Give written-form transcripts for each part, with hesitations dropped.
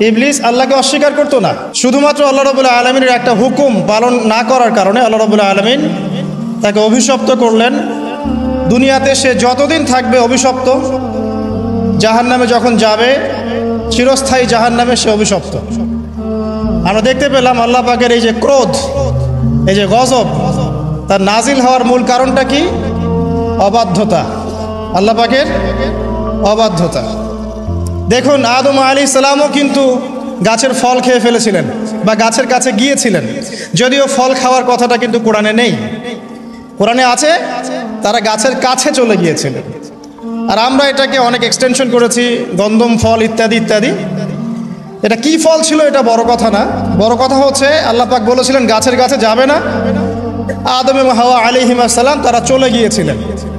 ইবলিস আল্লাহকে অস্বীকার করতো না, শুধুমাত্র আল্লাহ রাব্বুল আলামিনের একটা হুকুম পালন না করার কারণে আল্লাহ রাব্বুল আলামিন তাকে অভিশপ্ত করলেন। দুনিয়াতে সে যতদিন থাকবে অভিশপ্ত, জাহান্নামে যখন যাবে চিরস্থায়ী জাহান্নামে সে অভিশপ্ত। আমরা দেখতে পেলাম আল্লাহ পাকের এই যে ক্রোধ, এই যে গজব, তার নাজিল হওয়ার মূল কারণটা কি? অবাধ্যতা, আল্লাহ পাকের অবাধ্যতা। দেখুন আদম আলাইহিস সালামও কিন্তু গাছের ফল খেয়ে ফেলেছিলেন বা গাছের কাছে গিয়েছিলেন, যদিও ফল খাওয়ার কথাটা কিন্তু কোরআনে নেই। কোরআনে আছে তারা গাছের কাছে চলে গিয়েছিলেন। আর আমরা এটাকে অনেক এক্সটেনশন করেছি, গন্ধম ফল ইত্যাদি ইত্যাদি। এটা কি ফল ছিল এটা বড় কথা না, বড় কথা হচ্ছে আল্লাহ পাক বলেছিলেন গাছের কাছে যাবে না। আদম এবং হাওয়া আলাইহিস সালাম তারা চলে গিয়েছিলেন।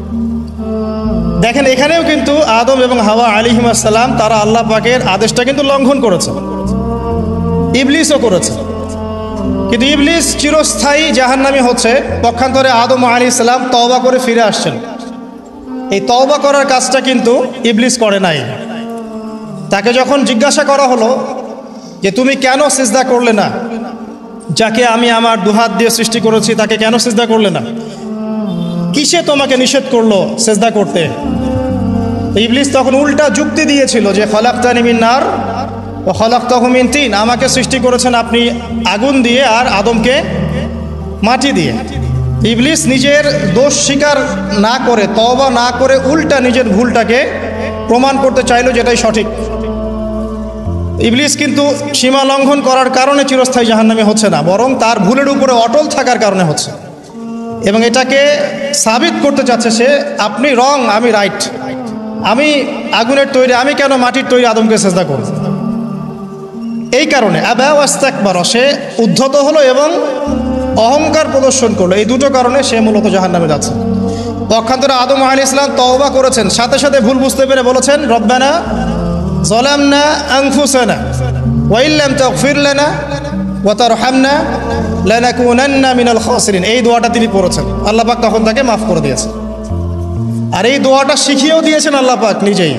দেখেন এখানেও কিন্তু আদম এবং হাওয়া আলাইহিস সালাম তারা আল্লাহ পাকের আদেশটা কিন্তু লঙ্ঘন করেছে, ইবলিসও করেছে। কিন্তু ইবলিস চিরস্থায়ী জাহান্নামী হচ্ছে, পক্ষান্তরে আদম আলাইহিস সালাম তওবা করে ফিরে আসছেন। এই তওবা করার কাজটা কিন্তু ইবলিস করে নাই। তাকে যখন জিজ্ঞাসা করা হলো যে তুমি কেন সিজদা করলে না, যাকে আমি আমার দুহাত দিয়ে সৃষ্টি করেছি তাকে কেন সিজদা করলে না, কিসে তোমাকে নিষেধ করলো সিজদা করতে? ইবলিস তখন উল্টা যুক্তি দিয়েছিল যে খলাকতানি মিন নার ওয়া খলাকতাহু মিন তিন, আমাকে সৃষ্টি করেছেন আপনি আগুন দিয়ে আর আদমকে মাটি দিয়ে। ইবলিস নিজের দোষ স্বীকার না করে, তওবা না করে, উল্টা নিজের ভুলটাকে প্রমাণ করতে চাইলো যেটাই সঠিক। ইবলিস কিন্তু সীমা লঙ্ঘন করার কারণে চিরস্থায়ী জাহান্নামী হচ্ছে না, বরং তার ভুলের উপরে অটল থাকার কারণে হচ্ছে। এবং এটাকে সাবিত করতে চাচ্ছে সে, আপনি রং, আমি রাইট, আমি আগুনের তৈরি, আমি কেন মাটির তৈরি আদমকে সিজদা করব? এই কারণে আবা ওয়াস্তাকবার, সে উদ্ধত হলো এবং অহংকার প্রদর্শন করলো। এই দুটো কারণে সে মূলত জাহান্নামে যাচ্ছে। পক্ষান্তরে আদম আলাইহিস সালাম তওবা করেছেন, সাথে সাথে ভুল বুঝতে পেরে বলেছেন রব্বানা যালামনা আনফুসানা ওয়া ইল্লাম তাগফির লানা ওয়া তারহামনা লানাকুনান্না মিনাল খাসিরিন। এই দোয়াটা তিনি পড়েছেন, আল্লাহ পাক তখন তাকে মাফ করে দিয়েছেন। আর এই দোয়াটা শিখিয়েও দিয়েছেন আল্লাহ পাক নিজেই।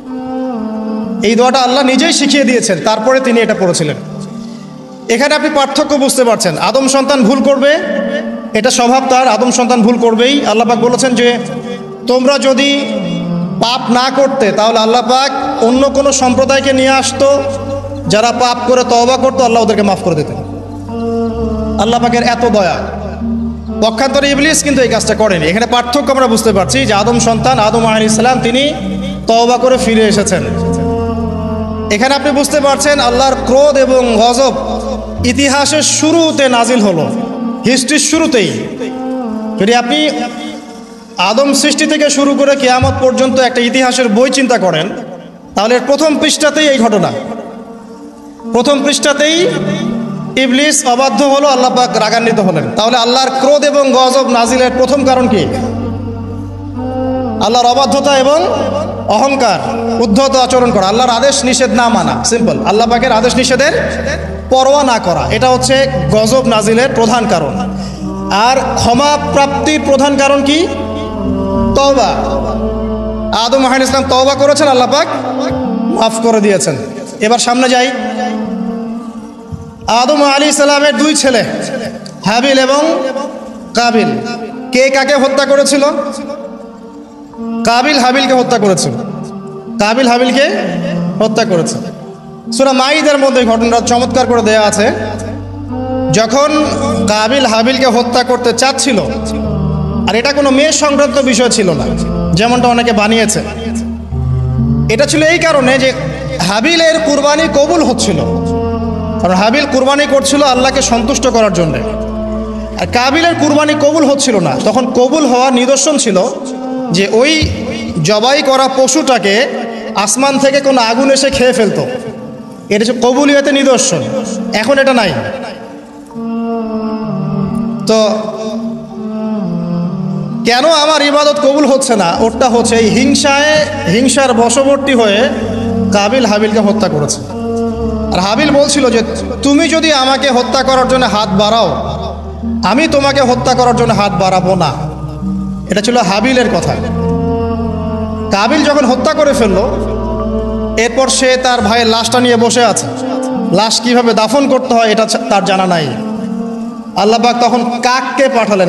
এই দোয়াটা আল্লাহ নিজেই শিখিয়ে দিয়েছেন, তারপরে তিনি এটা পড়েছিলেন। এখানে আপনি পার্থক্য বুঝতে পারছেন। আদম সন্তান ভুল করবে, এটা স্বভাব তার, আদম সন্তান ভুল করবেই। আল্লাহ পাক বলেছেন যে তোমরা যদি পাপ না করতে তাহলে আল্লাহ পাক অন্য কোনো সম্প্রদায়কে নিয়ে আসতো, যারা পাপ করে তওবা করতো, আল্লাহ ওদেরকে মাফ করে দিতেন। আল্লাহ পাকের এত দয়া। পক্ষান্তরে ইবলিস কিন্তু এই কাজটা করেনি। এখানে পার্থক্য আমরা বুঝতে পারছি যে আদম সন্তান আদম আলাইহিস সালাম তিনি তওবা করে ফিরে এসেছেন। এখানে আপনি বুঝতে পারছেন আল্লাহর ক্রোধ এবং গজব ইতিহাসের শুরুতে নাজিল হলো, হিস্ট্রির শুরুতেই। যদি আপনি আদম সৃষ্টি থেকে শুরু করে কিয়ামত পর্যন্ত একটা ইতিহাসের বই চিন্তা করেন, তাহলে প্রথম পৃষ্ঠাতেই এই ঘটনা। প্রথম পৃষ্ঠাতেই ইবলিস অবাধ্য হলো, আল্লাহ পাক রাগান্বিত হলেন। তাহলে আল্লাহর ক্রোধ এবং গজব নাজিলের প্রথম কারণ কি? আল্লাহর অবাধ্যতা এবং অহংকার, উদ্ধত আচরণ করা, আল্লাহর আদেশ নিষেধ না মানা। সিম্পল, আল্লাহ পাকের আদেশ নিষেধের পরোয়া না করা, এটা হচ্ছে গজব নাজিলের প্রধান কারণ। আর ক্ষমা প্রাপ্তির প্রধান কারণ কি? তওবা। আদম আলাইহিস সালাম তওবা করেছেন, আল্লাহ পাক মাফ করে দিয়েছেন। এবার সামনে যাই। আদম আলাইহিস সালামের দুই ছেলে হাবিল এবং কাবিল, কে কাকে হত্যা করেছিল? কাবিল হাবিলকে হত্যা করেছিল। কাবিল হাবিলকে হত্যা করেছে। সূরা মাইদার মধ্যে ঘটনাটা চমৎকার করে দেয়া আছে। যখন কাবিল হাবিলকে হত্যা করতে চাচ্ছিল, আর এটা কোনো মেয়ে সংক্রান্ত বিষয় ছিল না যেমনটা অনেকে বানিয়েছে, এটা ছিল এই কারণে যে হাবিলের কুরবানি কবুল হচ্ছিল। কারণ হাবিল কুরবানি করছিল আল্লাহকে সন্তুষ্ট করার জন্য, আর কাবিলের কুরবানি কবুল হচ্ছিল না। তখন কবুল হওয়ার নিদর্শন ছিল যে ওই জবাই করা পশুটাকে আসমান থেকে কোনো আগুন এসে খেয়ে ফেলতো। এটা হচ্ছে কবুলিয়তের নিদর্শন। এখন এটা নাই। তো কেন আমার ইবাদত কবুল হচ্ছে না? ওটা হচ্ছে এই হিংসার বশবর্তী হয়ে কাবিল হাবিলকে হত্যা করেছে। আর হাবিল বলছিল যে তুমি যদি আমাকে হত্যা করার জন্য হাত বাড়াও, আমি তোমাকে হত্যা করার জন্য হাত বাড়াবো না। এটা ছিল হাবিলের কথা। কাবিল যখন হত্যা করে ফেললো, এরপর সে তার ভাইয়ের লাশটা নিয়ে বসে আছে। লাশ কিভাবে দাফন করতে হয় এটা তার জানা নাই। আল্লাহ পাক তখন কাককে পাঠালেন।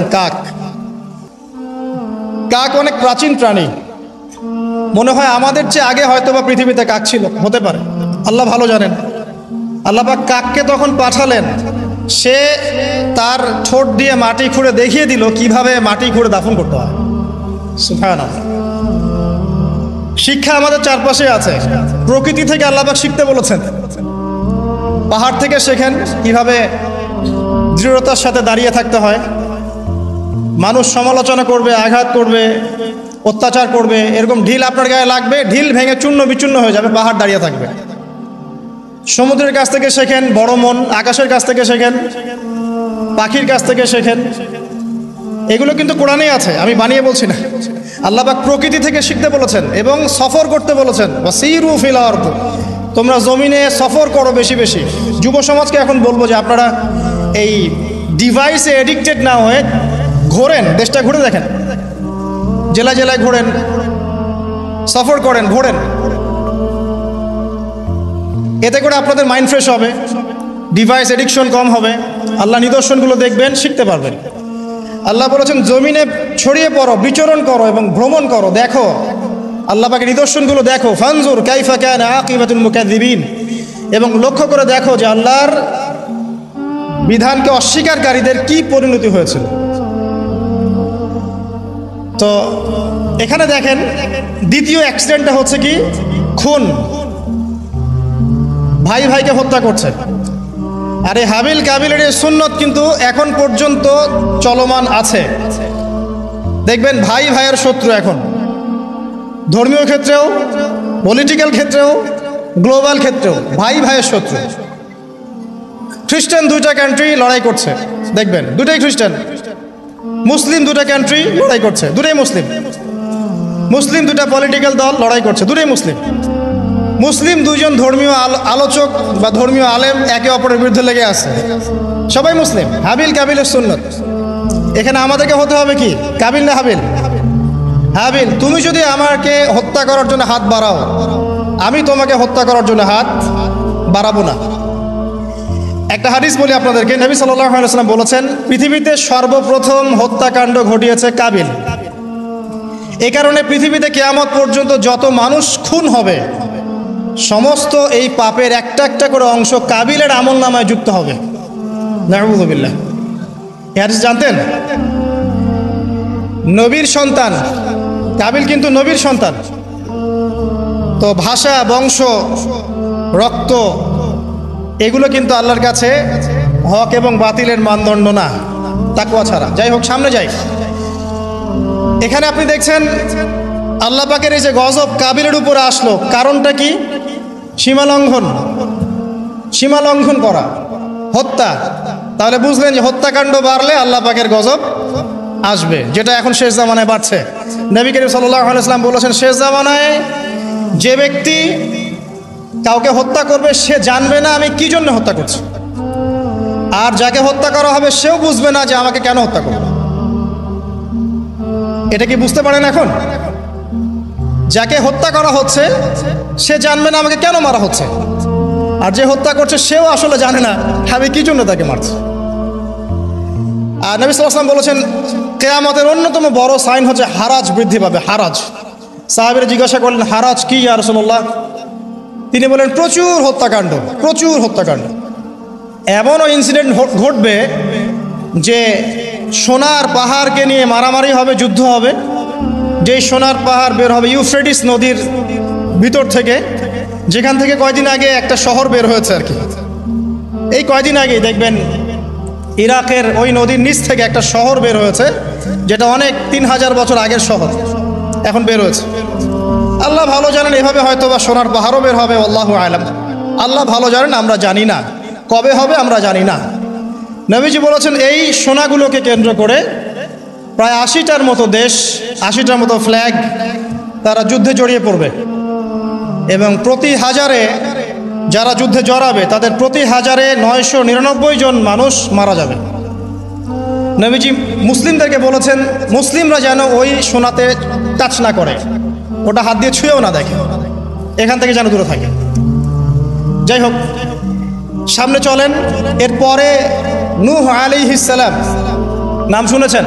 কাক অনেক প্রাচীন প্রাণী, মনে হয় আমাদের চেয়ে আগে হয়তো বা পৃথিবীতে কাক ছিল, হতে পারে, আল্লাহ ভালো জানেন। আল্লাহ পাক কাককে তখন পাঠালেন, সে তার ঠোঁট দিয়ে মাটি খুঁড়ে দেখিয়ে দিল কিভাবে মাটি খুঁড়ে দাফন করতে হয়। সুবহানাল্লাহ। শিক্ষা আমাদের চারপাশে আছে, প্রকৃতি থেকে আল্লাহ পাক শিখতে বলেছেন। পাহাড় থেকে শেখেন কিভাবে দৃঢ়তার সাথে দাঁড়িয়ে থাকতে হয়। মানুষ সমালোচনা করবে, আঘাত করবে, অত্যাচার করবে, এরকম ঢিল আপনার গায়ে লাগবে, ঢিল ভেঙে চূর্ণ বিচূর্ণ হয়ে যাবে, পাহাড় দাঁড়িয়ে থাকবে। সমুদ্রের কাছ থেকে শেখেন বড় মন, আকাশের কাছ থেকে শেখেন, পাখির কাছ থেকে শেখেন। এগুলো কিন্তু কোরআনেই আছে, আমি বানিয়ে বলছি না। আল্লাহ পাক প্রকৃতি থেকে শিখতে বলেছেন এবং সফর করতে বলেছেন। ওয়াসিরু ফিল আরদ, তোমরা জমিনে সফর করো বেশি বেশি। যুব সমাজকে এখন বলবো যে আপনারা এই ডিভাইসে এডিক্টেড না হয়ে ঘোরেন, দেশটা ঘুরে দেখেন, জেলায় জেলায় ঘোরেন, সফর করেন, ঘোরেন। এতে করে আপনাদের মাইন্ড ফ্রেশ হবে, ডিভাইস এডিকশন কম হবে, আল্লাহ নিদর্শনগুলো দেখবেন, শিখতে পারবেন। আল্লাহ বলেছেন জমিনে ছড়িয়ে পড়ো, বিচরণ করো এবং ভ্রমণ করো, দেখো আল্লাহ পাকের নিদর্শনগুলো দেখো। ফানজুর কাইফা কানা আকিবাতুল মুকাযযিবিন, এবং লক্ষ্য করে দেখো যে আল্লাহর বিধানকে অস্বীকারীদের কি পরিণতি হয়েছিল। তো এখানে দেখেন দ্বিতীয় অ্যাক্সিডেন্টটা হচ্ছে কি, খুন। ভাই ভাইকে হত্যা করছে। আর এই হাবিল কাবিলের এই সুন্নত কিন্তু এখন পর্যন্ত চলমান আছে। দেখবেন ভাই ভাইয়ের শত্রু এখন, ধর্মীয় ক্ষেত্রেও, পলিটিক্যাল ক্ষেত্রেও, গ্লোবাল ক্ষেত্রেও ভাই ভাইয়ের শত্রু। খ্রিস্টান দুইটা কান্ট্রি লড়াই করছে, দেখবেন দুটাই খ্রিস্টান। মুসলিম দুটা কান্ট্রি লড়াই করছে, দুটাই মুসলিম। মুসলিম দুটা পলিটিক্যাল দল লড়াই করছে, দুটাই মুসলিম। মুসলিম দুইজন ধর্মীয় আলোচক বা ধর্মীয় আলেম একে অপরের বিরুদ্ধে লেগে আছে, সবাই মুসলিম। হাবিল কাবিলের সুন্নত। এখানে আমাদেরকে হতে হবে কি, কাবিল না হাবিল? হাবিল। তুমি যদি আমাকে হত্যা করার জন্য হাত বাড়াও, আমি তোমাকে হত্যা করার জন্য হাত বাড়াবো না। একটা হাদিস বলি আপনাদেরকে, নবী সাল্লাল্লাহু আলাইহি ওয়াসাল্লাম বলেছেন পৃথিবীতে সর্বপ্রথম হত্যাকাণ্ড ঘটিয়েছে কাবিল। এই কারণে পৃথিবীতে কিয়ামত পর্যন্ত যত মানুষ খুন হবে, সমস্ত এই পাপের একটা একটা করে অংশ কাবিলের আমল নামায় যুক্ত হবে। নাউযুবিল্লাহ। এই হাদিস জানতেন? নবীর সন্তান কাবিল কিন্তু নবীর সন্তান। তো ভাষা, বংশ, রক্ত এগুলো কিন্তু আল্লাহর কাছে হক এবং বাতিলের মানদণ্ড না, তাকওয়া ছাড়া। যাই হোক, সামনে যাই। এখানে আপনি দেখছেন আল্লাহ পাকের এই যে গজব কাবিলের উপরে আসলো, কারণটা কি? সীমালঙ্ঘন, সীমালঙ্ঘন করা, হত্যা। তাহলে বুঝলেন যে হত্যাকাণ্ড বাড়লে আল্লাহ পাকের গজব আসবে, যেটা এখন শেষ জামানায় বাড়ছে। নবী করিম সাল্লাল্লাহু আলাইহি ওয়াসাল্লাম বলেছেন শেষ জামানায় যে ব্যক্তি কাউকে হত্যা করবে সে জানবে না আমি কি জন্য হত্যা করছি, আর যাকে হত্যা করা হবে সেও বুঝবে না যে আমাকে কেন হত্যা করবে। এটা কি বুঝতে পারেন? এখন যাকে হত্যা করা হচ্ছে সে জানবে না আমাকে কেন মারা হচ্ছে, আর যে হত্যা করছে সেও আসলে জানে না আমি কি জন্য তাকে মারছি। আর নবী সাল্লাল্লাহু আলাইহি ওয়াসাল্লাম বলেছেন কিয়ামতের অন্যতম বড় সাইন হচ্ছে হারাজ বৃদ্ধি পাবে। হারাজ। সাহাবীরা জিজ্ঞাসা করলেন হারাজ কি ইয়া রাসূলুল্লাহ? তিনি বলেন প্রচুর হত্যাকাণ্ড, প্রচুর হত্যাকাণ্ড। এমনও ইনসিডেন্ট ঘটবে যে সোনার পাহাড়কে নিয়ে মারামারি হবে, যুদ্ধ হবে। যেই সোনার পাহাড় বের হবে ইউফ্রেটিস নদীর ভিতর থেকে, যেখান থেকে কয়দিন আগে একটা শহর বের হয়েছে আর কি। এই কয়দিন আগেই দেখবেন ইরাকের ওই নদীর নিচ থেকে একটা শহর বের হয়েছে, যেটা অনেক 3000 বছর আগের শহর এখন বের হয়েছে। আল্লাহ ভালো জানেন, এভাবে হয়তো বা সোনার পাহাড়ও বের হবে, আল্লাহু আলাম। আল্লাহ ভালো জানেন, আমরা জানি না কবে হবে, আমরা জানি না। নবীজি বলেছেন এই সোনাগুলোকে কেন্দ্র করে প্রায় 80টার মতো দেশ, 80টার মতো ফ্ল্যাগ তারা যুদ্ধে জড়িয়ে পড়বে, এবং প্রতি হাজারে যারা যুদ্ধে জড়াবে তাদের প্রতি হাজারে 999 জন মানুষ মারা যাবে। নবীজি মুসলিমদেরকে বলেছেন মুসলিমরা যেন ওই সোনাতে টাচ না করে, ওটা হাত দিয়ে ছুঁয়েও না দেখে, এখান থেকে যেন দূরে থাকে। যাই হোক, সামনে চলেন। এরপরে নূহ আলাইহিস সালাম, নাম শুনেছেন?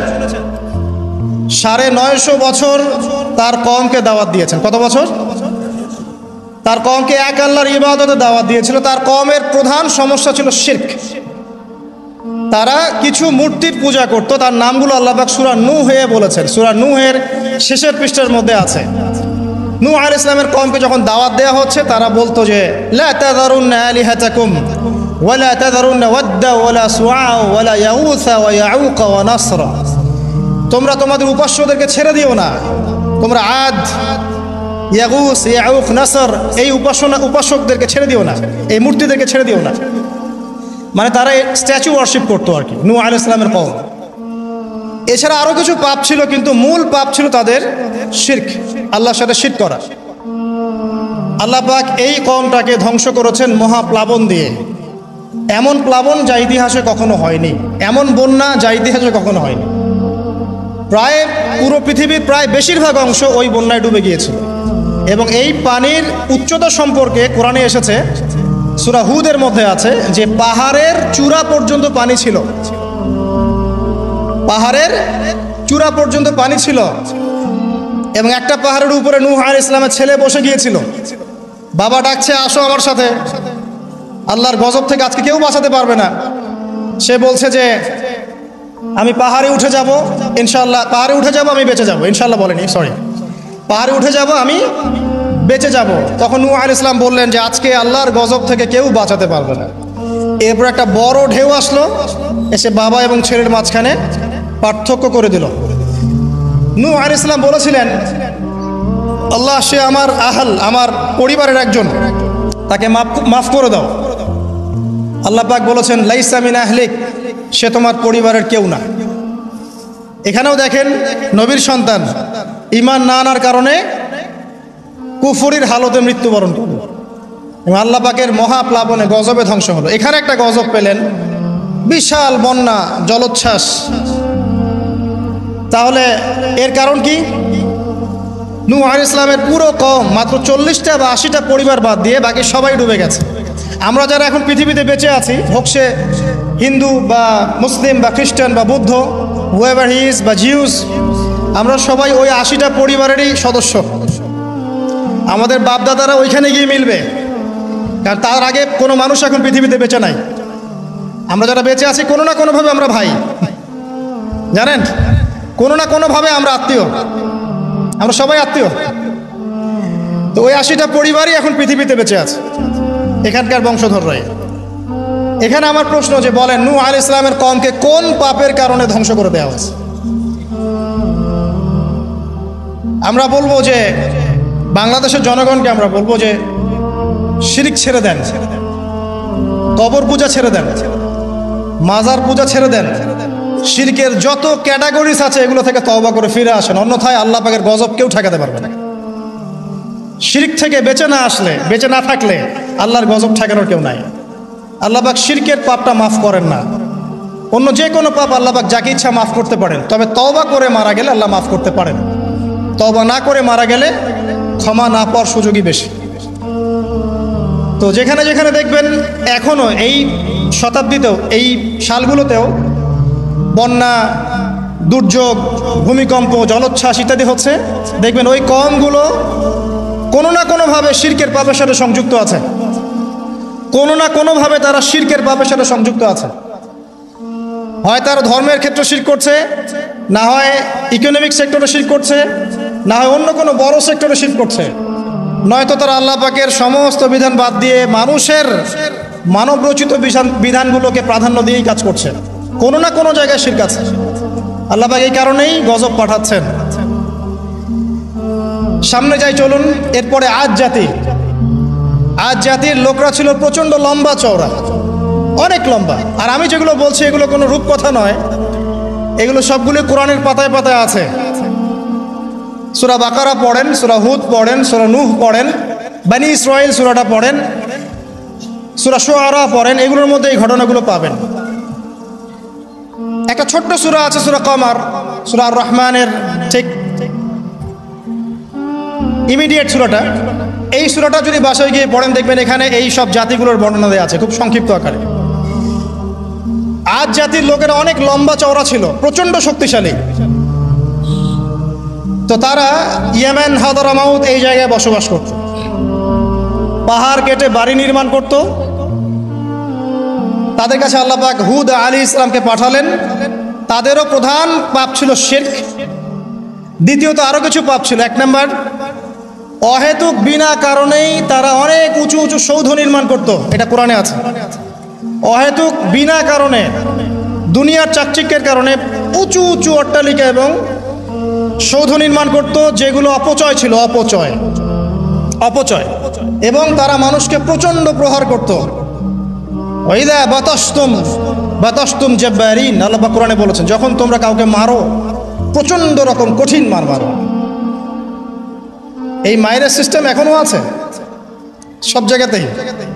950 বছর তার কওমকে দাওয়াত দিয়েছেন। কত বছর? তার কওমকে এক আল্লাহর ইবাদতে দাওয়াত দিয়েছিল। তার কওমের প্রধান সমস্যা ছিল শিরক। তারা কিছু মূর্তির পূজা করত। তার নামগুলো আল্লাহ পাক সূরা নূহে বলেছেন। সূরা নূহের শেষের পৃষ্ঠার মধ্যে আছে। নূহ আলাইহিস সালামের কওমকে যখন দাওয়াত দেওয়া হচ্ছে, তারা বলতো যে লা তাযারুন্না আলিহাতাকুম ওয়ালা তাযারুন্না ওয়াদ্দা ওয়ালা সুআ ওয়ালা ইয়াউসা ওয়া ইয়াউক ওয়া নাসরা, তোমরা তোমাদের উপাস্যদেরকে ছেড়ে দিও না। তোমরা আদ, ইয়াগুস, ইয়াউক, নাসর এই উপাসকদেরকে ছেড়ে দিও না, এই মূর্তিদেরকে ছেড়ে দিও না। মানে তারা স্ট্যাচু ওয়ার্শিপ করতো আর কি, নূহ আলাইহিস সালামের কওম। এছাড়া আরও কিছু পাপ ছিল, কিন্তু মূল পাপ ছিল তাদের শিরক, আল্লাহর সাথে শিরক করা। আল্লাহ পাক এই কওমটাকে ধ্বংস করেছেন মহাপ্লাবন দিয়ে। এমন প্লাবন যা ইতিহাসে কখনো হয়নি, এমন বন্যা যা ইতিহাসে কখনো হয়নি। প্রায় পুরো পৃথিবীর প্রায় বেশিরভাগ অংশ ওই বন্যায় ডুবে গিয়েছিল। এবং এই পানির উচ্চতা সম্পর্কে কোরআনে এসেছে, সূরা হুদের মধ্যে আছে যে পাহাড়ের চূড়া পর্যন্ত পানি ছিল। পাহাড়ের চূড়া পর্যন্ত পানি ছিল। এবং একটা পাহাড়ের উপরে নূহ আলাইহিস সালামের ছেলে বসে গিয়েছিল। বাবা ডাকছে, আসো আমার সাথে, আল্লাহর গজব থেকে আজকে কেউ বাঁচাতে পারবে না। সে বলছে যে আমি পাহাড়ে উঠে যাব, ইনশাআল্লাহ পাহাড়ে উঠে যাব, আমি বেঁচে যাব। ইনশাআল্লাহ বলেনি, সরি, পাহাড়ে উঠে যাব, আমি বেঁচে যাব। তখন নূহ আলাইহিস সালাম বললেন যে আজকে আল্লাহর গজব থেকে কেউ বাঁচাতে পারবে না। এরপর একটা বড় ঢেউ আসলো, এসে বাবা এবং ছেলের মাঝখানে পার্থক্য করে দিল। নূহ আলাইহিস সালাম বলেছিলেন, আল্লাহ, সে আমার আহল, আমার পরিবারের একজন, তাকে মাফ করে দাও। আল্লাহ পাক বলেছেন, লাইসা মিন আহলিক, সে তোমার পরিবারের কেউ না। এখানেও দেখেন, নবীর সন্তান ঈমান না আনার কারণে কুফরির হালতে মৃত্যুবরণ করল এবং আল্লাহ পাকের মহাপ্লাবনে গজবে ধ্বংস হলো। এখানে একটা গজব পেলেন, বিশাল বন্যা, জলোচ্ছ্বাস। তাহলে এর কারণ কি? নূহ আলাইহিস সালামের পুরো কওম, মাত্র 40টা বা 80টা পরিবার বাদ দিয়ে বাকি সবাই ডুবে গেছে। আমরা যারা এখন পৃথিবীতে বেঁচে আছি, হোক সে হিন্দু বা মুসলিম বা খ্রিস্টান বা বৌদ্ধ, হুয়েভার হি ইজ বা জিউস, আমরা সবাই ওই 80টা পরিবারেরই সদস্য। আমাদের বাপদাদারা ওইখানে গিয়ে মিলবে, কারণ তার আগে কোনো মানুষ এখন পৃথিবীতে বেঁচে নাই। আমরা যারা বেঁচে আছি, কোনো না কোনোভাবে আমরা ভাই, জানেন, কোনো না কোনোভাবে আমরা আত্মীয়, আমরা সবাই আত্মীয়। তো ওই 80টা পরিবারই এখন পৃথিবীতে বেঁচে আছে, এখানকার বংশধররাই। এখানে আমার প্রশ্ন যে বলেন, নূহ আলাইহিস সালামের কওমকে কোন পাপের কারণে ধ্বংস করে দেওয়া হয়েছে? আমরা বলবো যে বাংলাদেশের জনগণকে আমরা বলবো যে শিরক ছেড়ে দেন, কবর পূজা ছেড়ে দেন, মাজার পূজা ছেড়ে দেন, শিরকের যত ক্যাটাগরিজ আছে এগুলো থেকে তওবা করে ফিরে আসেন, অন্যথায় আল্লাহ পাকের গজব কেউ ঠেকাতে পারবে না। শিরক থেকে বেঁচে না আসলে, বেঁচে না থাকলে আল্লাহর গজব ঠেকানোর কেউ নাই। আল্লাহ পাক শিরকের পাপটা মাফ করেন না। অন্য যে কোনো পাপ আল্লাহ পাক যাকে ইচ্ছা মাফ করতে পারেন, তবে তওবা করে মারা গেলে আল্লাহ মাফ করতে পারেন। তওবা না করে মারা গেলে ক্ষমা না পাওয়ার সুযোগই বেশি। তো যেখানে যেখানে দেখবেন এখনও এই শতাব্দীতেও, এই সালগুলোতেও বন্যা, দুর্যোগ, ভূমিকম্প, জলোচ্ছ্বাস ইত্যাদি হচ্ছে, দেখবেন ওই কওমগুলো কোনো না কোনোভাবে শিরকের পাপের সাথে সংযুক্ত আছে। কোনো না কোনোভাবে তারা শিরকের পাপের সাথে সংযুক্ত আছে। হয় তারা ধর্মের ক্ষেত্রে শিরক করছে, না হয় ইকোনমিক সেক্টরে শিরক করছে, না হয় অন্য কোনো বড় সেক্টরে শিরক করছে, নয়তো তারা আল্লাহ পাকের সমস্ত বিধান বাদ দিয়ে মানুষের মানবরচিত বিধানগুলোকে প্রাধান্য দিয়েই কাজ করছে। কোনো না কোনো জায়গায় শিরক আছে। আল্লাহ পাক এই কারণেই গজব পাঠাচ্ছেন। সামনে যাই চলুন। এরপরে আদ জাতি। আদ জাতির লোকরা ছিল প্রচণ্ড লম্বা চওড়া, অনেক লম্বা। আর আমি যেগুলো বলছি এগুলো কোনো রূপকথা নয়, এগুলো সবগুলো কোরআনের পাতায় পাতায় আছে। সূরা বাকারা পড়েন, সূরা হুদ পড়েন, সূরা নূহ পড়েন, বনী ইসরাঈল সূরাটা পড়েন, সূরা শুআরা পড়েন, এগুলোর মধ্যে এই ঘটনাগুলো পাবেন। একটা ছোট্ট সূরা আছে, সূরা কমার, সূরা আর রহমানের ঠিক ইমিডিয়েট সূরাটা, এই সূরাটা যদি বাসায় গিয়ে পড়েন দেখবেন এখানে এই সব জাতিগুলোর বর্ণনা দেওয়া আছে খুব সংক্ষিপ্ত আকারে। আজ জাতির লোকেরা অনেক লম্বা চওড়া ছিল, প্রচণ্ড শক্তিশালী। তো তারা ইয়েমেন, হাদরামাউত এই জায়গায় বসবাস করত, পাহাড় কেটে বাড়ি নির্মাণ করত। তাদের কাছে আল্লাহ পাক হুদ আলাইহিস সালামকে পাঠালেন। তাদেরও প্রধান পাপ ছিল শিরক, দ্বিতীয়ত আরও কিছু পাপ ছিল। এক নম্বর, অহেতুক বিনা কারণেই তারা অনেক উঁচু উঁচু সৌধ নির্মাণ করত, এটা কোরআনে আছে। অহেতুক বিনা কারণে দুনিয়ার চাকচিক্যের কারণে উঁচু উঁচু অট্টালিকা এবং সৌধ নির্মাণ করত, যেগুলো অপচয় ছিল, অপচয় এবং তারা মানুষকে প্রচণ্ড প্রহার করত। ওয়াইদা বাতাসতুম জাব্বারিন, আল্লাহ পাক কোরআনে বলেছেন, যখন তোমরা কাউকে মারো প্রচণ্ড রকম কঠিন মারো। এই মায়ের সিস্টেম এখনো আছে সব জায়গাতেই।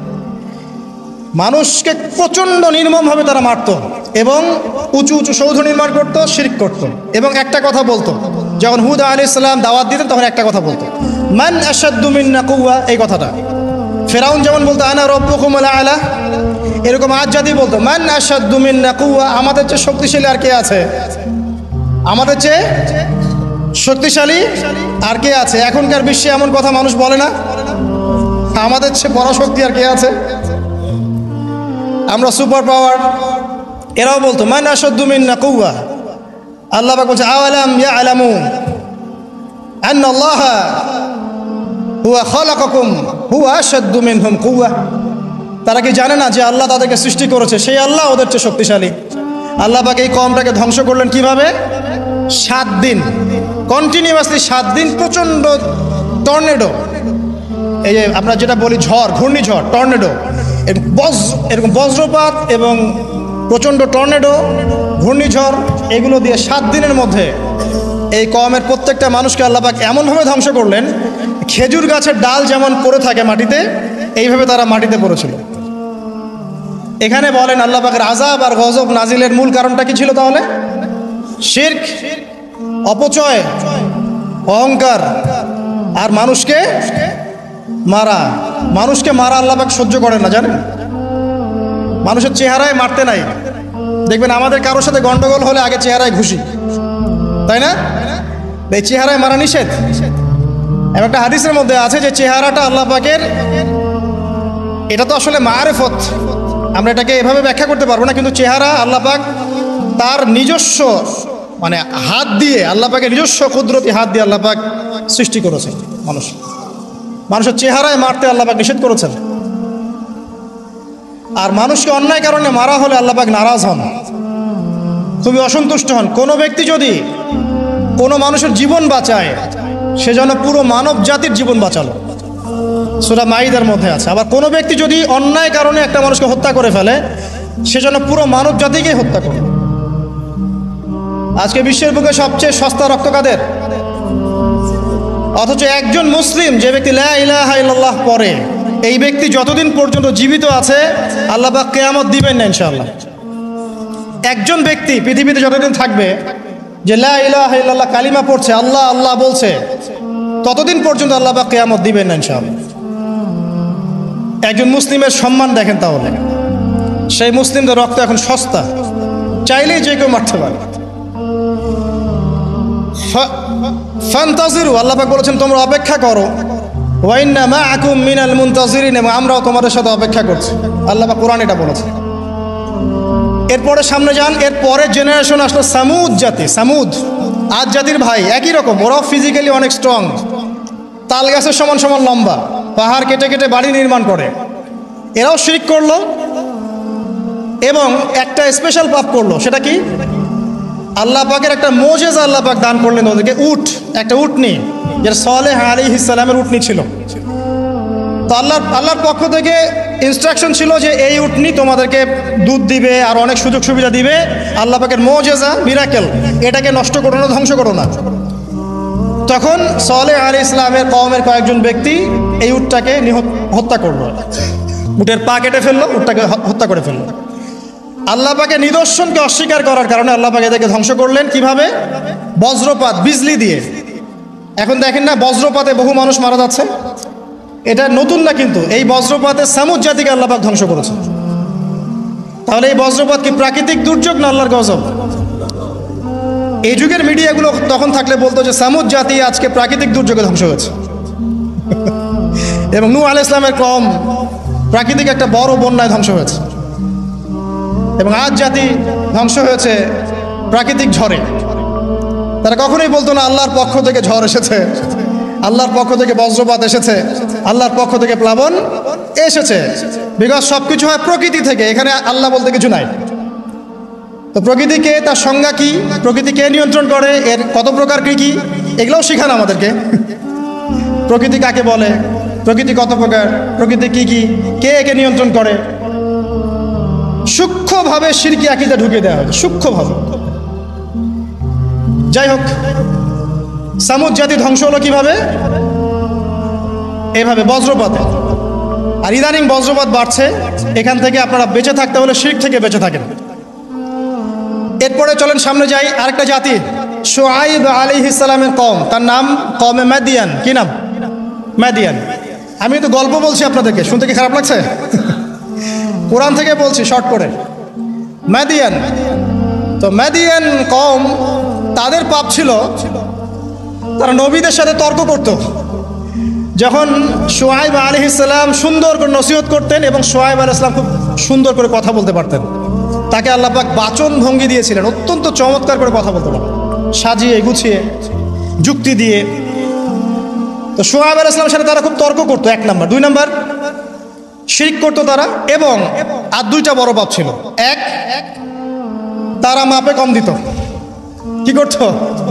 মানুষকে প্রচণ্ড নির্মমভাবে তারা মারত এবং উঁচু উঁচু সৌধ নির্মাণ করত, শিরক করত। এবং একটা কথা বলতো, যখন হুদ আলাইহিস সালাম দাওয়াত দিতেন তখন একটা কথা বলতো, মান আশাদ্দু মিন্না কুওয়া, এই কথাটা। ফেরাউন যেমন বলতো আনা রাব্বুকুমুল আ'লা, এরকম আজ জাতি বলতো মান আশাদ্দু মিন্না কুওয়া, আমাদের চেয়ে শক্তিশালী আর কে আছে, আমাদের চেয়ে শক্তিশালী আর কে আছে। এখনকার বিশ্বে এমন কথা মানুষ বলে না, আমাদের চেয়ে পরাশক্তি আর কে আছে, আমরা সুপার পাওয়ার। এরাও বলতো মান আশাদ্দু মিন্না কুওয়া। আল্লাহ পাক বলছে আওয়ালাম ইয়ালামু আন্নাল্লাহা হুয়া খালাকাকুম হুয়া আশাদ্দু মিনহুম কুওয়া। তারা কি জানে না যে আল্লাহ তাদেরকে সৃষ্টি করেছে, সেই আল্লাহ ওদের চেয়ে শক্তিশালী। আল্লাহ পাক এই কওমটাকে ধ্বংস করলেন কিভাবে? 7 দিন কন্টিনিউয়াসলি, 7 দিন প্রচণ্ড টর্নেডো, এই যে আমরা যেটা বলি ঝড়, ঘূর্ণিঝড়, টর্নেডো, এরকম বজ্রপাত এবং প্রচণ্ড টর্নেডো, ঘূর্ণিঝড়, এগুলো দিয়ে 7 দিনের মধ্যে এই কওমের প্রত্যেকটা মানুষকে আল্লাহ পাক এমনভাবে ধ্বংস করলেন, খেজুর গাছের ডাল যেমন পড়ে থাকে মাটিতে, এইভাবে তারা মাটিতে পড়েছিল। এখানে বলেন আল্লাহ পাকের আযাব আর গজব নাজিলের মূল কারণটা কি ছিল তাহলে? শিরক, অপচয়, অহংকার আর মানুষকে মারা। মানুষকে মারা আল্লাহ পাক সহ্য করেন না, জানেন? মানুষের চেহারায় মারতে নাই। দেখবেন আমাদের কারোর সাথে গন্ডগোল হলে আগে চেহারায় ঘুষি, তাই না? এই চেহারায় মারা নিষেধ। একটা হাদিসের মধ্যে আছে যে চেহারাটা আল্লাহ পাকের, এটা তো আসলে মারেফত, আমরা এটাকে এভাবে ব্যাখ্যা করতে পারবো না, কিন্তু চেহারা আল্লাহ পাক তার নিজস্ব মানে হাত দিয়ে, আল্লাহ পাকের নিজস্ব কুদরতি হাত দিয়ে আল্লাহ পাক সৃষ্টি করেছেন মানুষের চেহারায় মারতে আল্লাহ পাক নিষেধ করেছেন। আর মানুষকে অন্যায় কারণে মারা হলে আল্লাহ পাক নারাজ হন, খুবই অসন্তুষ্ট হন। কোনো ব্যক্তি যদি কোনো মানুষের জীবন বাঁচায়, সেজন্য পুরো মানব জাতির জীবন বাঁচালো, সূরা মাইদার মধ্যে আছে। আবার কোনো ব্যক্তি যদি অন্যায় কারণে একটা মানুষকে হত্যা করে ফেলে, সেজন্য পুরো মানব জাতিকেই হত্যা করে। আজকে বিশ্বের বুকে সবচেয়ে সস্তা রক্ত কাদের? অথচ একজন মুসলিম যে ব্যক্তি লা ইলাহা ইল্লাল্লাহ পড়ে, এই ব্যক্তি যতদিন পর্যন্ত জীবিত আছে আল্লাহ পাক কিয়ামত দিবেন না ইনশাআল্লাহ। একজন ব্যক্তি পৃথিবীতে যতদিন থাকবে যে লা ইলাহা ইল্লাল্লাহ কালিমা পড়ছে, আল্লাহ আল্লাহ বলছে, ততদিন পর্যন্ত আল্লাহ পাক কিয়ামত দিবেন না ইনশাআল্লাহ। একজন মুসলিমের সম্মান দেখেন তাহলে, সেই মুসলিমদের রক্ত এখন সস্তা, চাইলেই যে কেউ মারতে পারে। ফান্তাজিরু, আল্লাহ পাক বলেছেন তোমরা অপেক্ষা করো, ওয়া ইন্না মাআকুম মিনাল মুনতাজিরিন, এবং আমরাও তোমাদের সাথে অপেক্ষা করছি। আল্লাহ পাক কোরআন এটা বলেছে। এরপরে সামনে যান, এর পরের জেনারেশন আসলো সামুদ জাতি। সামুদ আজ জাতির ভাই, একই রকম, ওরাও ফিজিক্যালি অনেক স্ট্রং, তাল গাছের সমান সমান লম্বা, পাহাড় কেটে কেটে বাড়ি নির্মাণ করে। এরাও শিরক করলো এবং একটা স্পেশাল পাপ করলো। সেটা কি? আল্লাহ পাকের একটা মোজেজা আল্লাহ পাক দান করলেন ওদেরকে, উট, একটা উটনি, যেটা সালেহ আলাইহিস সালামের উটনি ছিল। তো আল্লাহর পক্ষ থেকে ইনস্ট্রাকশন ছিল যে এই উটনি তোমাদেরকে দুধ দিবে আর অনেক সুযোগ সুবিধা দিবে। আল্লাহ পাকের মোজেজা, মিরাকেল, এটাকে নষ্ট করো না, ধ্বংস করো না। তখন সালেহ আলাইহিস সালামের কওমের কয়েকজন ব্যক্তি এই উটটাকে হত্যা করলো, উটের পা কেটে ফেললো, উটটাকে হত্যা করে ফেললো। আল্লাহ পাকে নিদর্শনকে অস্বীকার করার কারণে আল্লাহ পাক এদেরকে ধ্বংস করলেন। কিভাবে? বজ্রপাত, বিজলি দিয়ে। এখন দেখেন না বজ্রপাতে বহু মানুষ মারা যাচ্ছে, এটা নতুন না, কিন্তু এই বজ্রপাতে সামুদ জাতিকে আল্লাহ পাক ধ্বংস করেছে। তাহলে এই বজ্রপাত কি প্রাকৃতিক দুর্যোগ না আল্লাহর গজব? এই যুগের মিডিয়াগুলো তখন থাকলে বলতো যে সামুদ জাতি আজকে প্রাকৃতিক দুর্যোগে ধ্বংস হয়েছে এবং নূহ আলাইহিস সালামের কওম প্রাকৃতিক একটা বড় বন্যায় ধ্বংস হয়েছে, এবং আজ জাতি ধ্বংস হয়েছে প্রাকৃতিক ঝড়ে। তারা কখনোই বলতো না আল্লাহর পক্ষ থেকে ঝড় এসেছে, আল্লাহর পক্ষ থেকে বজ্রপাত এসেছে, আল্লাহর পক্ষ থেকে প্লাবন এসেছে, বিকজ সব কিছু হয় প্রকৃতি থেকে, এখানে আল্লাহ বলতে কিছু নাই। তো প্রকৃতিকে, তার সংজ্ঞা কি, প্রকৃতি কে নিয়ন্ত্রণ করে, এর কত প্রকার কী কী, এগুলোও শেখান আমাদেরকে। প্রকৃতি কাকে বলে, প্রকৃতি কত প্রকার, প্রকৃতি কি কি, কে একে নিয়ন্ত্রণ করে, সূক্ষ্মভাবে শিরকি আকীদা ঢুকিয়ে দেওয়া হবে, সূক্ষ্মভাবে। যাই হোক, সামুদ জাতি ধ্বংস হলো কিভাবে? এভাবে বজ্রপাতে। আর ইদানিং বজ্রপাত বাড়ছে, এখান থেকে আপনারা বেঁচে থাকতে হলে শিরক থেকে বেঁচে থাকেন। এরপরে চলেন সামনে যাই, আরেকটা জাতি শুআইব আলাইহিস সালামের কওম, তার নাম কওমে মাদিয়ান। কি নাম? মাদিয়ান। আমি তো গল্প বলছি আপনাদেরকে, শুনতে কি খারাপ লাগছে? কোরআন থেকে বলছি শর্ট করে। মাদিয়ান, তো মাদিয়ান কওম, তাদের পাপ ছিল তারা নবীদের সাথে তর্ক করত। যখন শুআইব আলাইহিস সালাম সুন্দর করে নসিহত করতেন এবং শুআইব আলাইহিস সালাম খুব সুন্দর করে কথা বলতে পারতেন, তাকে আল্লাহ পাক বাচন ভঙ্গি দিয়েছিলেন, অত্যন্ত চমৎকার করে কথা বলতে পারতেন, সাজিয়ে গুছিয়ে যুক্তি দিয়ে। তো শুআইব আলাইহিস সালামের সাথে তারা খুব তর্ক করতো, এক নাম্বার। দুই নাম্বার, শিরক করতো তারা, এবং আর দুইটা বড় পাপ ছিল। এক, তারা মাপে কম দিত। কি করতো?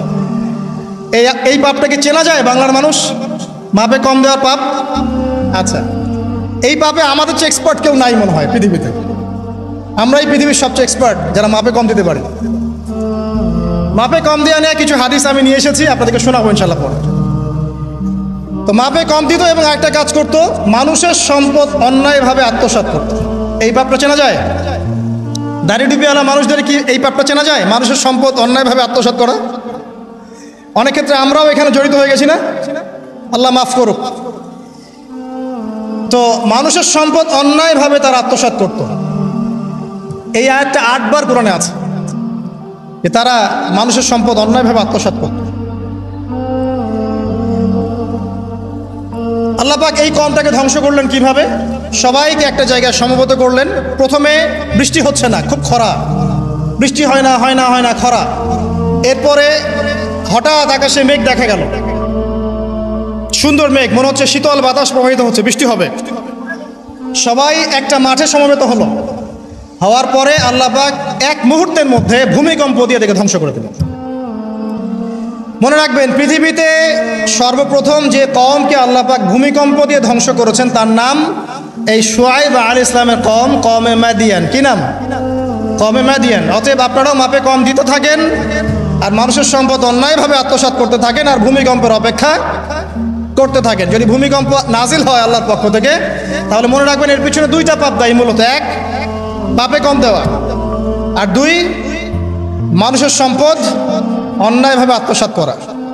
এই পাপটাকে চেনা যায় বাংলার মানুষ? মাপে কম দেওয়ার পাপ। আচ্ছা, এই পাপে আমাদের চেয়ে এক্সপার্ট কেউ নাই মনে হয় পৃথিবীতে। আমরাই পৃথিবীর সবচেয়ে এক্সপার্ট যারা মাপে কম দিতে পারি। মাপে কম দেওয়া নিয়ে কিছু হাদিস আমি নিয়ে এসেছি, আপনাদেরকে শোনাবো ইনশাল্লাহ পরে। তো মাপে কম দিত এবং একটা কাজ করত, মানুষের সম্পদ অন্যায়ভাবে আত্মসাৎ করত। এই পাপটা চেনা যায়? দাড়ি টুপিওয়ালা মানুষদের কি এই পাপটা চেনা যায়? মানুষের সম্পদ অন্যায়ভাবে আত্মসাৎ করা। অনেক ক্ষেত্রে আমরাও এখানে জড়িত হয়ে গেছি না? আল্লাহ মাফ করুক। তো মানুষের সম্পদ অন্যায়ভাবে তারা আত্মসাৎ করত। এই আয়াতটা 8 বার কোরআনে আছে যে তারা মানুষের সম্পদ অন্যায়ভাবে আত্মসাৎ করত। আল্লাহ পাক এই কওমটাকে ধ্বংস করলেন কিভাবে? সবাইকে একটা জায়গায় সমবেত করলেন। প্রথমে বৃষ্টি হচ্ছে না, খুব খরা, বৃষ্টি হয় না খরা। এরপরে হঠাৎ আকাশে মেঘ দেখা গেল, সুন্দর মেঘ, মনে হচ্ছে শীতল বাতাস প্রবাহিত হচ্ছে, বৃষ্টি হবে। সবাই একটা মাঠে সমবেত হলো। হওয়ার পরে আল্লাহ পাক এক মুহূর্তের মধ্যে ভূমিকম্প দিয়ে দেখে ধ্বংস করে দিলেন। মনে রাখবেন, পৃথিবীতে সর্বপ্রথম যে কওমকে আল্লাহ পাক ভূমিকম্প দিয়ে ধ্বংস করেছেন তার নাম এই শুআইব আলাইহিস সালামের কওম, কওমে মাদিয়ান। কি নাম? কওমে মাদিয়ান। অতএব আপনারাও মাপে কম দিতে থাকেন, আর মানুষের সম্পদ অন্যায়ভাবে আত্মসাৎ করতে থাকেন, আর ভূমিকম্পের অপেক্ষা করতে থাকেন। যদি ভূমিকম্প নাজিল হয় আল্লাহর পক্ষ থেকে, তাহলে মনে রাখবেন এর পিছনে দুইটা পাপ দায়ী মূলত। এক, পাপে কম দেওয়া, আর দুই, মানুষের সম্পদ অন্যায়ভাবে আত্মসাৎ করা।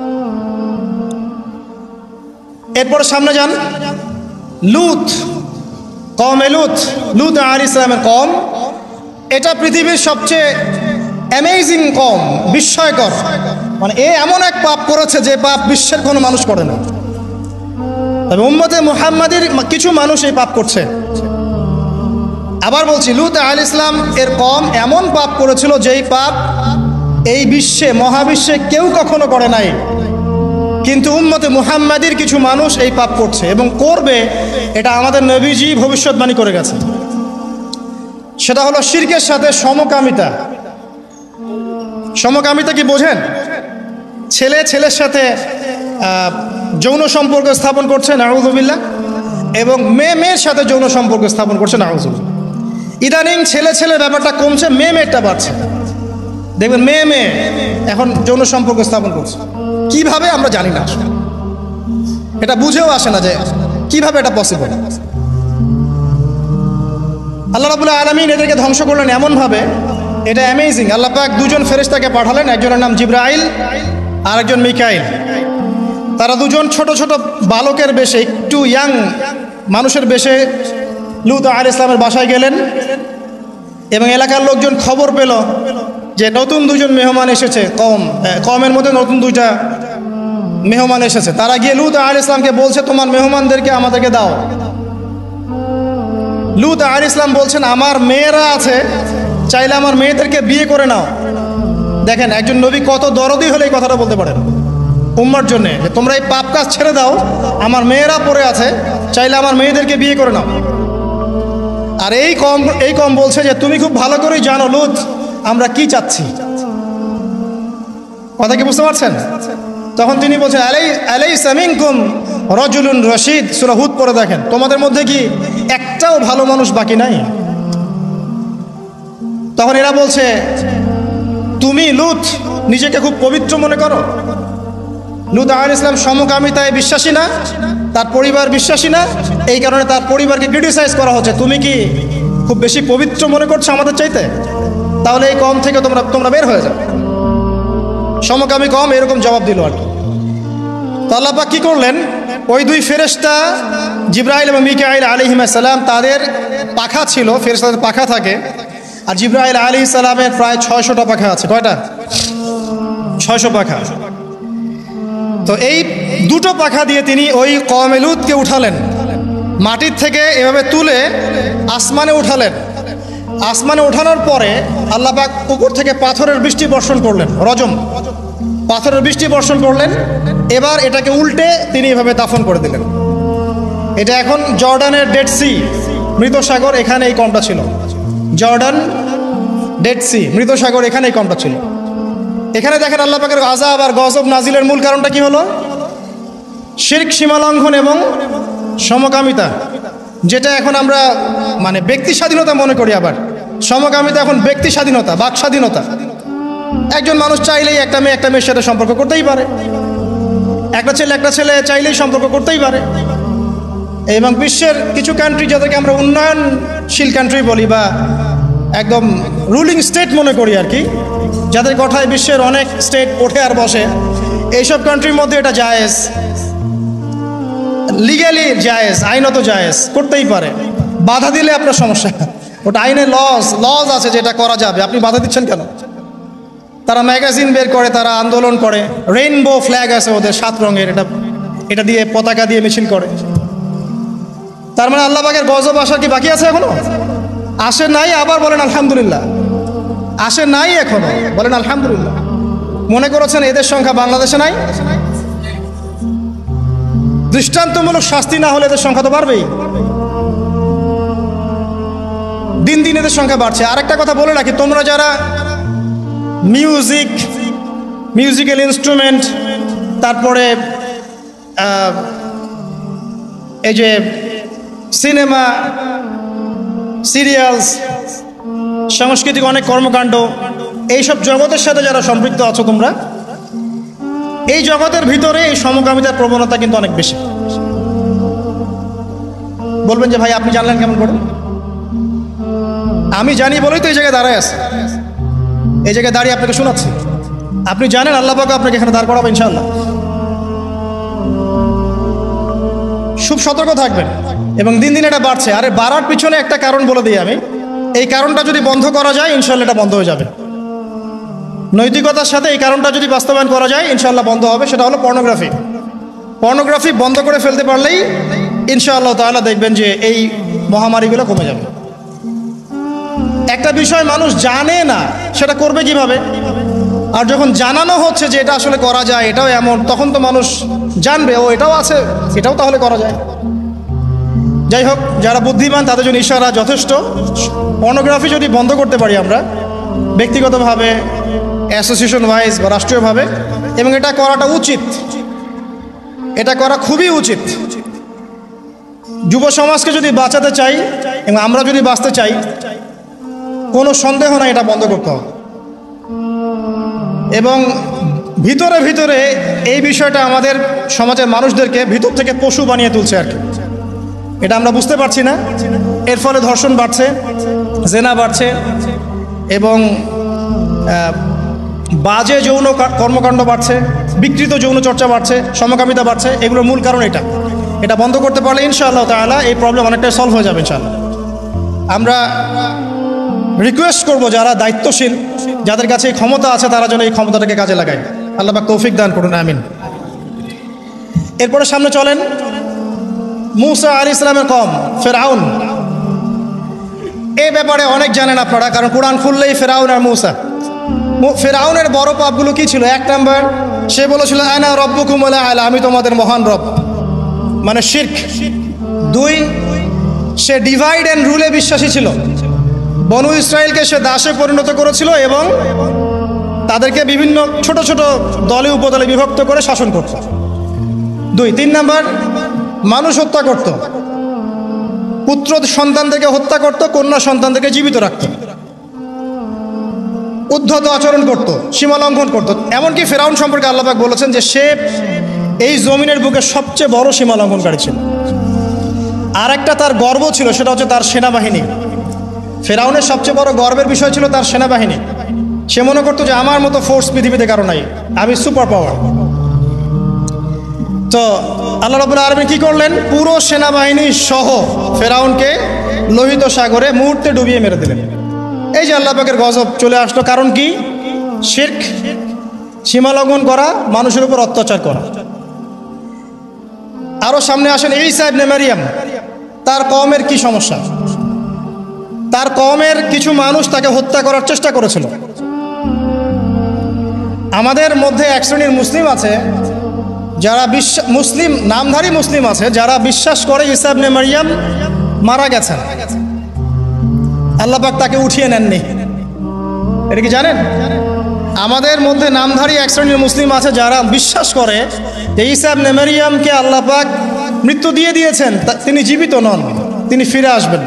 এরপরে সামনে যান, লুত, কওমে লুত, লুত আলাইহিস সালামের কওম। এটা পৃথিবীর সবচেয়ে অ্যামেজিং কওম, বিস্ময়কর। মানে এমন এক পাপ করেছে যে পাপ বিশ্বের কোনো মানুষ করে না। তবে উম্মতে মুহাম্মাদির কিছু মানুষ এই পাপ করছে। আবার বলছি, লুত আলাইহিস সালাম এর কওম এমন পাপ করেছিল যেই পাপ এই বিশ্বে, মহাবিশ্বে কেউ কখনো করে নাই। কিন্তু উম্মতে মুহাম্মাদির কিছু মানুষ এই পাপ করছে এবং করবে, এটা আমাদের নবীজি ভবিষ্যৎবাণী করে গেছে। সেটা হলো শিরকের সাথে সমকামিতা। সমকামিতা কি বোঝেন? ছেলে ছেলের সাথে যৌন সম্পর্ক স্থাপন করছে, নাউযুবিল্লাহ, এবং মেয়ে মেয়ের সাথে যৌন সম্পর্ক স্থাপন করছে, নাউযুবিল্লাহ। ইদানিং ছেলে ছেলে ব্যাপারটা কমছে, মেয়ে মেয়েটা বাড়ছে। দেখবেন মেয়ে মেয়ে এখন যৌন সম্পর্ক স্থাপন করছে। কিভাবে আমরা জানি না, এটা বুঝেও আসে না যে কিভাবে এটা পসিবল। আল্লাহ রাব্বুল আলামিন এদেরকে ধ্বংস করলেন এমনভাবে, এটা অ্যামেজিং। আল্লাহ পাক দুজন ফেরেশতাকে পাঠালেন, একজনের নাম জিবরাইল আর একজন মিকাইল। তারা দুজন ছোট ছোট বালকের বেশে, একটু ইয়াং মানুষের বেশে লূত আলাইহিস সালামের বাসায় গেলেন এবং এলাকার লোকজন খবর পেল যে নতুন দুজন মেহমান এসেছে, কমের মধ্যে নতুন দুইটা মেহমান এসেছে। তারা গিয়ে লূত আলাইহিস সালামকে বলছে, তোমার মেহমানদেরকে আমাদেরকে দাও। লূত আলাইহিস সালাম বলছেন, আমার মেয়েরা আছে, চাইলে আমার মেয়েদেরকে বিয়ে করে নাও। দেখেন একজন নবী কত দরদি হলে এই কথাটা বলতে পারেন উম্মার জন্যে, যে তোমরা এই পাপ কাজ ছেড়ে দাও, আমার মেয়েরা পড়ে আছে, চাইলে আমার মেয়েদেরকে বিয়ে করে নাও। আর এই কম বলছে যে তুমি খুব ভালো করেই জানো লূত আমরা কি চাচ্ছি। কথা কি বুঝতে পারছেন? তখন তিনি বলছেন, আলাইসা মিনকুম রাজুলুন রশিদ, সূরা হুদ পড়ে দেখেন, তোমাদের মধ্যে কি একটাও ভালো মানুষ বাকি নাই? তখন এরা বলছে, তুমি লূত নিজেকে খুব পবিত্র মনে করো? লূত আলাইহিস সালাম সমকামিতায় বিশ্বাসী না, তার পরিবার বিশ্বাসী না, এই কারণে তার পরিবারকে ক্রিটিসাইজ করা হচ্ছে, তুমি কি খুব বেশি পবিত্র মনে করছো আমাদের চাইতে? তাহলে এই কম থেকে তোমরা বের হয়ে যাও, সমকামী কম, এরকম জবাব দিল আর কি। তো আল্লাহ পাক কি করলেন, ওই দুই ফেরেশতা জিবরাইল এবং মিকাইল আলাইহিস সালাম, তাদের পাখা ছিল, ফেরেশতাদের পাখা থাকে, আর জিবরাইল আলাইহিস সালামের প্রায় 600টা পাখা আছে। কয়টা? 600 পাখা। তো এই দুটো পাখা দিয়ে তিনি ওই কওমে লূতকে উঠালেন, মাটির থেকে এভাবে তুলে আসমানে উঠালেন। আসমানে ওঠানোর পরে আল্লাহ পাক উপর থেকে পাথরের বৃষ্টি বর্ষণ করলেন, রজম পাথরের বৃষ্টি বর্ষণ করলেন। এবার এটাকে উল্টে তিনি এভাবে দাফন করে দিলেন। এটা এখন জর্ডানের ডেড সি, মৃত সাগর, এখানে এই কমটা ছিল। জর্ডান ডেড সি, মৃত সাগর, এখানে এই কমটা ছিল। এখানে দেখেন আল্লাহ পাকের আযাব আর গজব নাজিলের মূল কারণটা কি হলো? শিরক, সীমালঙ্ঘন এবং সমকামিতা, যেটা এখন আমরা মানে ব্যক্তি স্বাধীনতা মনে করি। আবার সমকামিতা এখন ব্যক্তি স্বাধীনতা, বাক স্বাধীনতা। একজন মানুষ চাইলেই একটা মেয়ের সাথে সম্পর্ক করতেই পারে, একটা ছেলে চাইলেই সম্পর্ক করতেই পারে। এবং বিশ্বের কিছু কান্ট্রি, যাদেরকে আমরা উন্নয়নশীল কান্ট্রি বলি বা একদম রুলিং স্টেট মনে করি আর কি, যাদের কথায় বিশ্বের অনেক স্টেট ওঠে আর বসে, এইসব কান্ট্রির মধ্যে এটা জায়েজ, লিগ্যালি জায়েজ, আইনত জায়েজ, করতেই পারে। বাধা দিলে আপনার সমস্যা, ওটা আইনে লজ আছে যে এটা করা যাবে, আপনি বাধা দিচ্ছেন কেন? তারা ম্যাগাজিন বের করে, তারা আন্দোলন করে, রেইনবো ফ্ল্যাগ আছে ওদের 7 রঙের, এটা দিয়ে পতাকা দিয়ে মিছিল করে। তার মানে আল্লাহ পাকের গজব আসার কি বাকি আছে এখনো? আসে নাই, আবার বলেন আলহামদুলিল্লাহ। আসে নাই এখনো, বলেন আলহামদুলিল্লাহ। মনে করেছেন এদের সংখ্যা বাংলাদেশে নাই? দৃষ্টান্তমূলক শাস্তি না হলে এদের সংখ্যা তো বাড়বেই। দিন দিন এদের সংখ্যা বাড়ছে। আরেকটা কথা বলে রাখি, তোমরা যারা মিউজিক্যাল ইনস্ট্রুমেন্ট, তারপরে এই যে সিনেমা, সিরিয়ালস, সাংস্কৃতিক অনেক কর্মকাণ্ড, এইসব জগতের সাথে যারা সম্পৃক্ত আছো তোমরা, এই জগতের ভিতরে এই সমকামিতার প্রবণতা কিন্তু অনেক বেশি। বলবেন যে ভাই আপনি জানলেন কেমন করে? আমি জানি বলেই তো এই জায়গায় দাঁড়ায় আছে, এই জায়গায় দাঁড়িয়ে আপনাকে শোনাচ্ছি। আপনি জানেন, আল্লাহ পাক আপনাকে এখানে দাঁড় করাবো ইনশাআল্লাহ। খুব সতর্ক থাকবেন। এবং দিন দিন এটা বাড়ছে। আরে বাড়ার পিছনে একটা কারণ বলে দিই আমি, এই কারণটা যদি বন্ধ করা যায় ইনশাআল্লাহ এটা বন্ধ হয়ে যাবে। নৈতিকতার সাথে এই কারণটা যদি বাস্তবায়ন করা যায় ইনশাআল্লাহ বন্ধ হবে। সেটা হলো পর্নোগ্রাফি বন্ধ করে ফেলতে পারলেই ইনশাআল্লাহ তাআলা দেখবেন যে এই মহামারীগুলো কমে যাবে। একটা বিষয় মানুষ জানে না, সেটা করবে কিভাবে? আর যখন জানানো হচ্ছে যে এটা আসলে করা যায়, এটাও এমন, তখন তো মানুষ জানবে ও এটাও আছে, এটাও তাহলে করা যায়। যাই হোক, যারা বুদ্ধিমান তাদের জন্য ইশারা যথেষ্ট। পর্নোগ্রাফি যদি বন্ধ করতে পারি আমরা ব্যক্তিগতভাবে, অ্যাসোসিয়েশন ওয়াইজ বা রাষ্ট্রীয়ভাবে, এবং এটা করাটা উচিত, এটা করা খুবই উচিত। যুব সমাজকে যদি বাঁচাতে চাই এবং আমরা যদি বাঁচতে চাই, কোনো সন্দেহ নাই এটা বন্ধ করতে হবে। এবং ভিতরে ভিতরে এই বিষয়টা আমাদের সমাজের মানুষদেরকে ভিতর থেকে পশু বানিয়ে তুলছে আর কি। এটা আমরা বুঝতে পারছি না। এর ফলে ধর্ষণ বাড়ছে, জেনা বাড়ছে, এবং বাজে যৌন কর্মকাণ্ড বাড়ছে, বিকৃত যৌন চর্চা বাড়ছে, সমকামিতা বাড়ছে। এগুলোর মূল কারণ এটা বন্ধ করতে পারলে ইনশাআল্লাহ তাআলা এই প্রবলেম অনেকটাই সলভ হয়ে যাবে ইনশাআল্লাহ। আমরা রিকোয়েস্ট করব যারা দায়িত্বশীল, যাদের কাছে এই ক্ষমতা আছে, তারা যেন এই ক্ষমতাটাকে কাজে লাগায়। আল্লাহ পাক তৌফিক দান করুন, আমিন। এরপরে সামনে চলেন, মূসা আলাইহিস সালামের কওম ফিরআউন। এই ব্যাপারে অনেক জানেন আপনারা, কারণ কোরআন খুললেই ফিরআউন আর মূসা। ফিরআউনের বড় পাপগুলো কি ছিল? 1 নাম্বার, সে বলেছিল আনা রব্বুকুমুল আ'লা, আমি তোমাদের মহান রব, মানে শিরক। 2, সে ডিভাইড অ্যান্ড রুলে বিশ্বাসী ছিল। বনু ইসরায়েলকে সে দাসে পরিণত করেছিল এবং তাদেরকে বিভিন্ন ছোট ছোট দলে উপদলে বিভক্ত করে শাসন করত। 2, 3 নাম্বার, মানুষ হত্যা করত, পুত্র সন্তানদেরকে হত্যা করত, কন্যা সন্তানদেরকে জীবিত রাখত, উদ্ধত আচরণ করত, সীমা লঙ্ঘন করত। এমনকি ফিরআউন সম্পর্কে আল্লাহ পাক বলেছেন যে সে এই জমিনের বুকে সবচেয়ে বড় সীমা লঙ্ঘনকারী ছিল। আর একটা তার গর্ব ছিল, সেটা হচ্ছে তার সেনাবাহিনী। ফিরআউনের সবচেয়ে বড় গর্বের বিষয় ছিল তার সেনাবাহিনী। সে মনে করতো যে আমার মতো ফোর্স পৃথিবীতে কারো নাই, আমি সুপার পাওয়ার। তো আল্লাহ রাব্বুল আলামিন কি করলেন? পুরো সেনাবাহিনী সহ ফিরআউনকে লোহিত সাগরে মুহূর্তে ডুবিয়ে মেরে দিলেন। এই যে আল্লাহ পাকের গজব চলে আসলো, কারণ কি? শিরক, সীমা লঙ্ঘন করা, মানুষের উপর অত্যাচার করা। আরো সামনে আসেন ঈসা ইবনে মারইয়াম। তার কওমের কি সমস্যা? তার কওমের কিছু মানুষ তাকে হত্যা করার চেষ্টা করেছিল। আমাদের মধ্যে এক শ্রেণীর মুসলিম আছে যারা মুসলিম, নামধারী মুসলিম আছে যারা বিশ্বাস করে ঈসা ইবনে মারইয়াম মারা গেছেন, আল্লাহ পাক তাকে উঠিয়ে নেননি। এটা কি জানেন? আমাদের মধ্যে নামধারী এক শ্রেণীর মুসলিম আছে যারা বিশ্বাস করে যে ঈসা ইবনে মারইয়ামকে আল্লাহ পাক মৃত্যু দিয়ে দিয়েছেন, তিনি জীবিত নন, তিনি ফিরে আসবেন।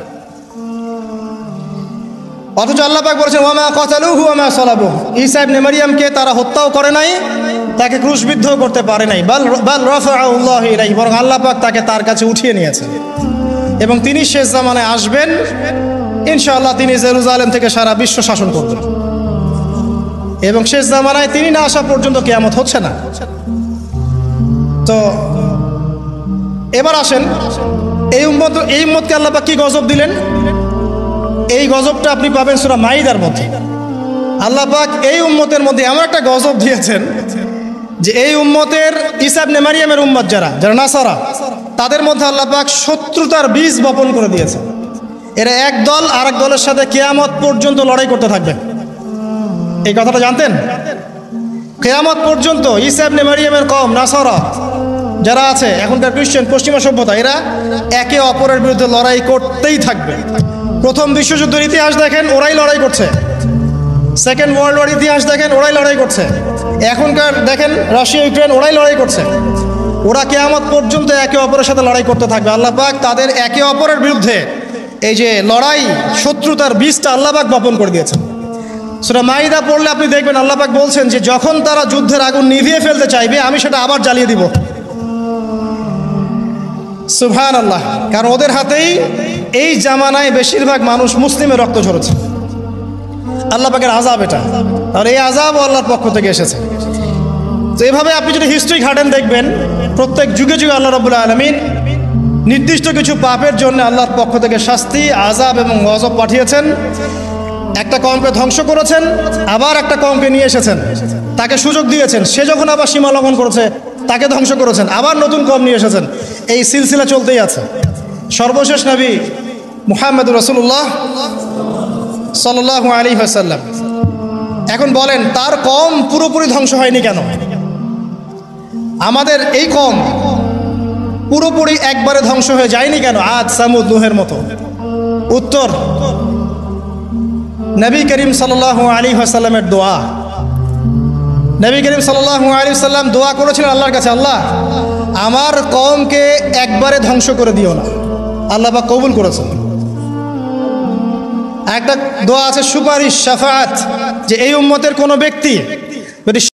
অথচ আল্লাহ পাক বলেছেন ওয়ামা কাতালুহু ওয়ামা সালাবুহু, ঈসা ইবনে মারইয়ামকে তারা হত্যাও করে নাই, তাকে ক্রুশবিদ্ধ করতে পারে নাই। বাল রাফাআল্লাহু ইলাইহি, বরং আল্লাহ পাক তাকে তার কাছে উঠিয়ে নিয়েছেন এবং তিনি শেষ জামানায় আসবেন ইনশাআল্লাহ। তিনি জেরুজালেম থেকে সারা বিশ্ব শাসন করবেন এবং শেষ জামানায় তিনি না আসা পর্যন্ত কিয়ামত হচ্ছে না। তো এবার আসেন, এই উম্মতকে আল্লাহ পাক কি গজব দিলেন? এই গজবটা আপনি পাবেন সূরা মাইদার মধ্যে। আল্লাহ পাক এই উম্মতের মধ্যে এমন একটা গজব দিয়েছেন যে এই উম্মতের ঈসা ইবনে মারইয়ামের উম্মত যারা নাসারা, তাদের মধ্যে আল্লাহ পাক শত্রুতার বীজ বপন করে দিয়েছে। এরা এক দল আরেক দলের সাথে কিয়ামত পর্যন্ত লড়াই করতে থাকবে। এই কথাটা জানতেন? কিয়ামত পর্যন্ত ঈসা ইবনে মারইয়ামের কওম নাসারা যারা আছে, এখনকার খ্রিস্টান পশ্চিমা সভ্যতা, এরা একে অপরের বিরুদ্ধে লড়াই করতেই থাকবে। প্রথম বিশ্বযুদ্ধের ইতিহাস দেখেন, ওরাই লড়াই করছে। সেকেন্ড ওয়ার্ল্ড ওয়ার ইতিহাস দেখেন, ওরাই লড়াই করছে। এখনকার দেখেন রাশিয়া ইউক্রেন, ওরাই লড়াই করছে। ওরা কিয়ামত পর্যন্ত একে অপরের সাথে লড়াই করতে থাকবে। আল্লাহ পাক তাদের একে অপরের বিরুদ্ধে এই যে লড়াই, শত্রুতার বীজটা আল্লাহ পাক বপন করে দিয়েছেন। সূরা মাইদা পড়লে আপনি দেখবেন আল্লাহ পাক বলছেন যে যখন তারা যুদ্ধের আগুন নিভিয়ে ফেলতে চাইবে, আমি সেটা আবার জ্বালিয়ে দিব। সুবহানাল্লাহ। কারণ ওদের হাতেই এই জামানায় বেশিরভাগ মানুষ মুসলিমের রক্ত ঝরেছে। আল্লাহ পাকের আযাব এটা, আর এই আযাবও আল্লাহর পক্ষ থেকে এসেছে। তো এভাবে আপনি যদি হিস্ট্রি ঘাটেন, দেখবেন প্রত্যেক যুগে যুগে আল্লাহ রাব্বুল আলামিন নির্দিষ্ট কিছু পাপের জন্য আল্লাহর পক্ষ থেকে শাস্তি, আযাব এবং গজব পাঠিয়েছেন। একটা কওমকে ধ্বংস করেছেন, আবার একটা কওমকে নিয়ে এসেছেন, তাকে সুযোগ দিয়েছেন, সে যখন আবার সীমা লঙ্ঘন করেছে তাকে ধ্বংস করেছেন, আবার নতুন কওম নিয়ে এসেছেন। এই সিলসিলা চলতেই আছে। সর্বশেষ নবী মুহাম্মদুর রাসূলুল্লাহ সাল্লাল্লাহু আলাইহি ওয়াসাল্লাম, এখন বলেন তার কওম পুরোপুরি ধ্বংস হয়নি কেন? আমাদের এই কওম পুরোপুরি একবারে ধ্বংস হয়ে যায়নি কেন? আদ, সামুদ, নূহের মতো। উত্তর, নবী করিম সাল্লাল্লাহু আলাইহি ওয়াসাল্লামের দোয়া। নবী করিম সাল্লাল্লাহু আলাইহি ওয়াসাল্লাম দোয়া করেছিলেন আল্লাহর কাছে, আল্লাহ আমার কওমকে একবারে ধ্বংস করে দিও না। আল্লাহ পাক কবুল করেছেন। একটা দোয়া আছে সুপারিশ, শাফাআত, যে এই উম্মতের কোনো ব্যক্তি যদি